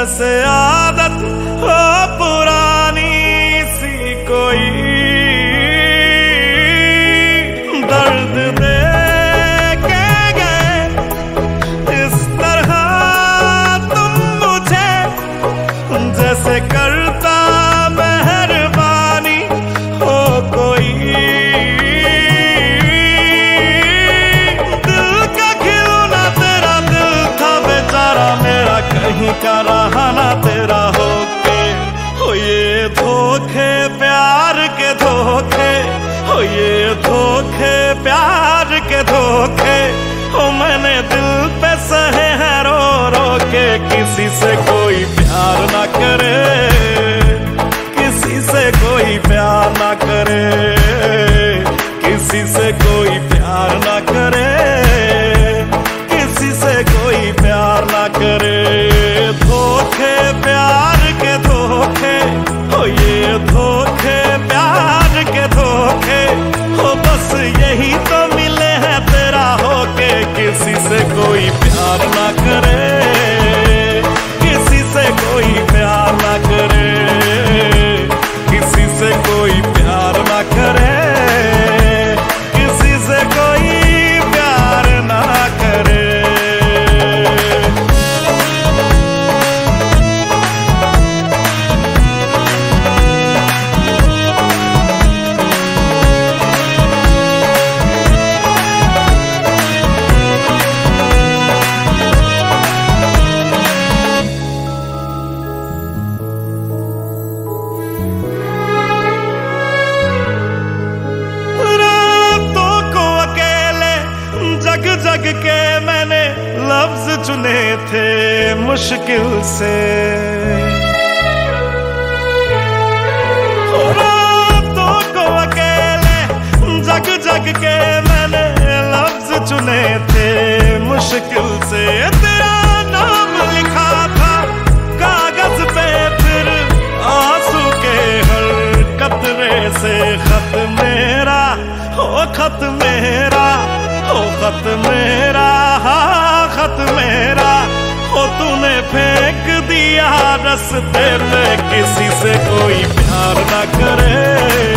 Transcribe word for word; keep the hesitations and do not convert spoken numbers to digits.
जैसे आदत हो पुरानी सी कोई, दर्द दे के गए इस तरह तुम मुझे, जैसे करता मेहरबानी हो कोई। दिल का खिलौना तेरा दिल था बेचारा मेरा, कहीं का रहा ना तेरा होके। हो ये धोखे प्यार के धोखे, हो ये धोखे प्यार के धोखे, हो मैंने दिल पे सहे हैं रो रो के। किसी से कोई प्यार ना करे, किसी से कोई प्यार ना करे, किसी से कोई प्यार ना करे, किसी से कोई प्यार ना करे। धोखे प्यार के धोखे, हो ये धोखे प्यार के धोखे, हो बस यही तो मिले हैं तेरा होके। किसी से कोई प्यार ना करे, किसी से कोई प्यार ना करे, किसी से कोई प्यार ना करे, किसी से कोई प्यार ना करे। जग के मैंने लफ्ज चुने थे मुश्किल से, रातों को अकेले जग जग के मैंने लफ्ज चुने थे मुश्किल से। तेरा नाम लिखा था कागज पे, फिर आंसू के हर कतरे से खत मेरा हो खत मेरा हो खत मेरा, हाँ खत मेरा हो तूने फेंक दिया रस्ते पे। किसी से कोई प्यार ना करे,